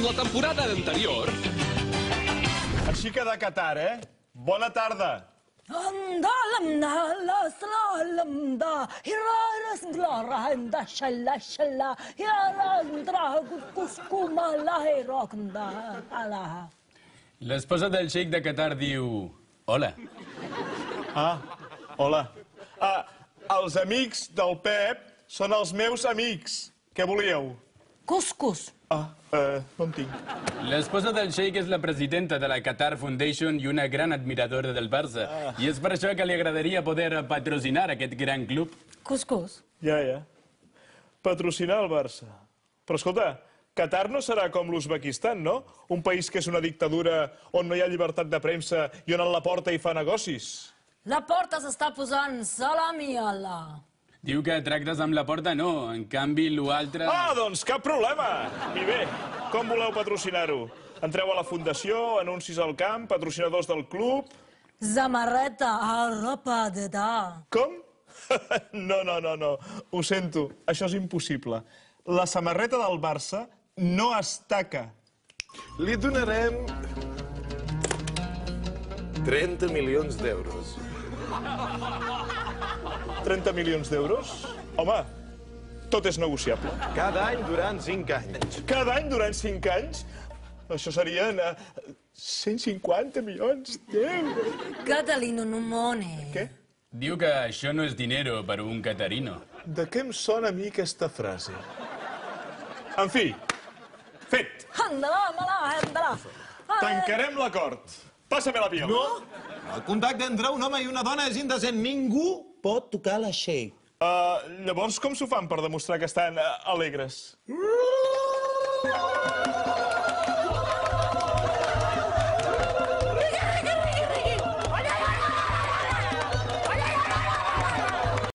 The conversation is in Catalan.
la temporada anterior... Així que de Qatar, Bona tarda. L'esposa del xeic de Qatar diu... Hola. Hola. Els amics del Pep són els meus amics. Què volíeu? Cuscús. No en tinc. L'esposa del xeic és la presidenta de la Qatar Foundation i una gran admiradora del Barça. I és per això que li agradaria poder patrocinar aquest gran club. Cuscús. Ja. Patrocinar el Barça. Però escolta, Qatar no serà com l'Uzbekistan, no? Un país que és una dictadura on no hi ha llibertat de premsa i on la porta hi fa negocis. La porta s'està posant salami a la... Diu que tractes amb la porta, no. En canvi, l'altre... Doncs cap problema. I bé, com voleu patrocinar-ho? Entreu a la fundació, anuncis al camp, patrocinadors del club... Zamarreta a ropa de da. Com? No. Ho sento, això és impossible. La samarreta del Barça no es taca. Li donarem 30 milions d'euros. 30 milions d'euros? Home, tot és negociable. Cada any durant 5 anys. Cada any durant 5 anys? Això serien 150 milions d'euros. Catalino numone. Què? Diu que això no és dinero per un catarino. De què em sona a mi aquesta frase? En fi, fet. Tancarem l'acord. Passa-me l'avió. No! El contacte entre un home i una dona és indecent. Ningú pot tocar la Sheikh. Llavors, com s'ho fan per demostrar que estan alegres?